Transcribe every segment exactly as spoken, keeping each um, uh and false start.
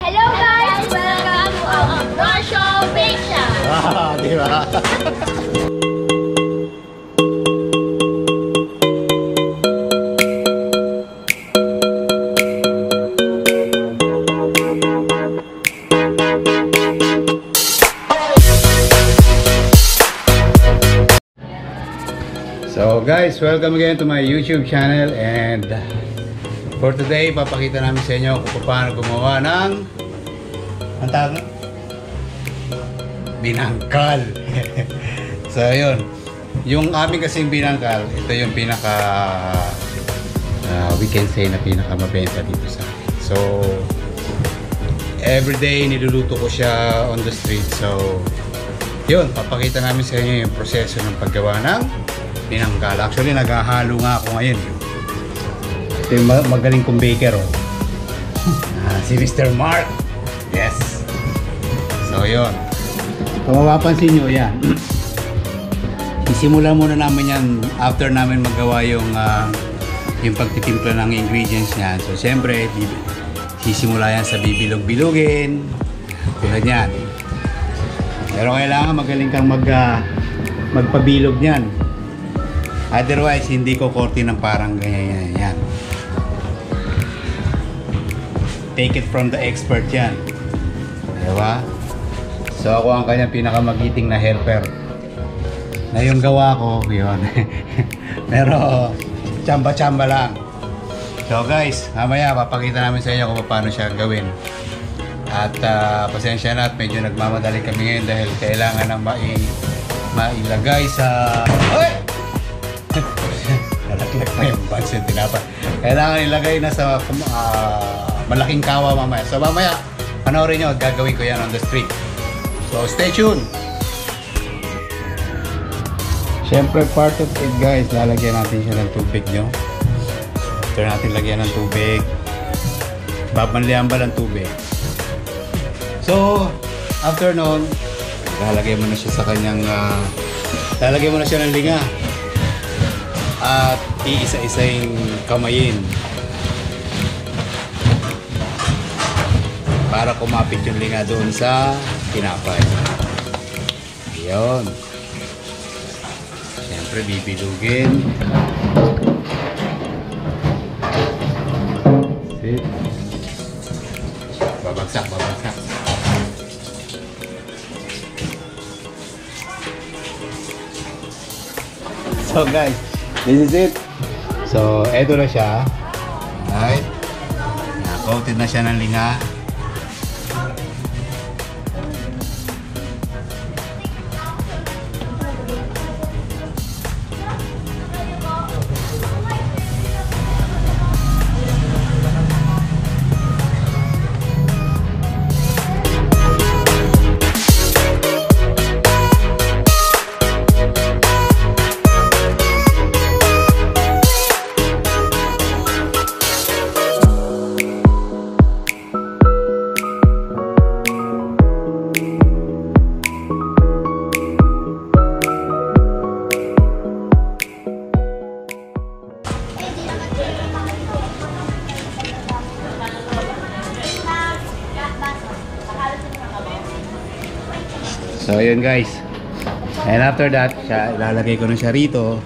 Hello guys! Welcome to our Russia Bake Shop! Ah, di ba? So guys, welcome again to my YouTube channel, and for today, papakita namin sa inyo kung paano gumawa ng ang tawag? Binangkal. So yun, yung aming kasing binangkal, ito yung pinaka uh, we can say na pinaka mabenta dito sa akin. So everyday niluluto ko siya on the street. So yun, papakita namin sa inyo yung proseso ng paggawa ng binangkal. Actually, naghahalo nga ako ngayon. Ito yung magaling kong baker, oh. Ah, si Mister Mark. Yes. So, yun. Kung mapapansin nyo, yan. Isimula muna namin yan after namin magawa yung uh, yung pagtitimpla ng ingredients niyan. So, siyempre, sisimula yan sa bibilog-bilugin. Tulad yan. Pero kailangan magaling kang mag, uh, magpabilog niyan. Otherwise, hindi ko korte ng parang ganyan yan. Take it from the expert yan. Diba? So ako ang kanyang pinakamagiting na helper. Na yung gawa ko, yun. Pero, tsamba-tsamba lang. So guys, mamaya papakita namin sa inyo kung paano siya gawin. At uh, pasensya na at medyo nagmamadali kami ngayon dahil kailangan na mai mailagay sa... Oy! Nalaglag na yung bags yung tinapa. Kailangan ilagay na sa uh, malaking kawa mamaya. So mamaya, panoorin nyo, gagawin ko yan on the street. So stay tuned! Siyempre part of it guys, lalagyan natin siya ng tubig nyo. After natin lagyan ng tubig, babanlihan ba ng tubig. So, after nun, lalagay mo na siya sa kanyang uh, lalagay mo na siya ng linga. At iisa-isang kamayin para kumapit yung linga doon sa tinapay. Ayun. Siyempre bibilugin. Sit. Babagsak, babagsak. So guys, this is it. So, eto na siya. Alright. Coated na siya ng linga. So yun guys, and after that siya, ilalagay ko na siya rito,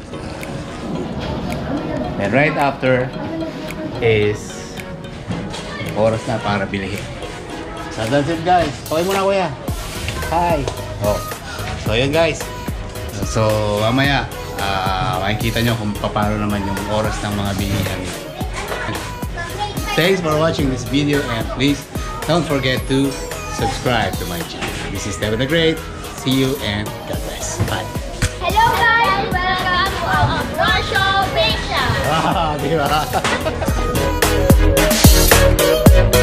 and right after is oras na para bilihin. So that's it guys. Okay muna kuya. Hi. Oh. So yun guys, so mamaya uh, makikita nyo kung paano naman yung oras ng mga bilihan. Thanks for watching this video, and please don't forget to subscribe to my channel. This is Devin the Great. See you and God bless. Bye. Hello guys! Welcome to our Russia Bake Shop! Ah, di ba?